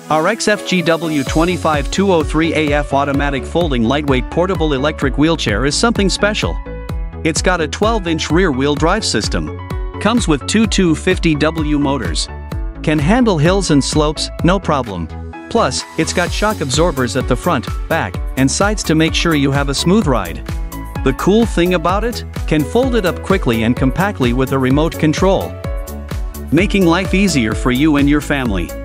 Our XFGW25-203AF automatic folding lightweight portable electric wheelchair is something special. It's got a 12-inch rear-wheel drive system. Comes with two 250W motors. Can handle hills and slopes, no problem. Plus, it's got shock absorbers at the front, back, and sides to make sure you have a smooth ride. The cool thing about it? Can fold it up quickly and compactly with a remote control, making life easier for you and your family.